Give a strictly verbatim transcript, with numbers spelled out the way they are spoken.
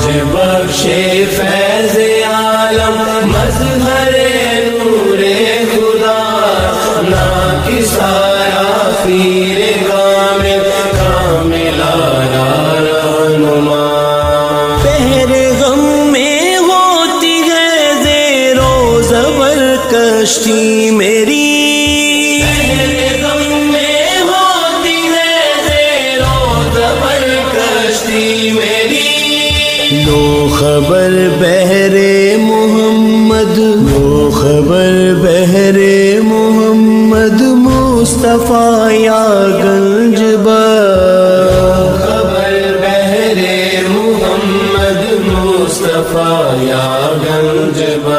मुझे बख्शे फैज़ आलम मज़हरे नूरे खुदा ना कि सारा पीरे कामिल कामिलाना रहनुमा। पहरे गम में होती है ज़ेरो ज़बर कश्ती मेरी, लो खबर बहरे मोहम्मद, लो खबर बहरे मोहम्मद मुस्तफा या गंजबा, खबर बहरे मोहम्मद मुस्तफा या गंजबा।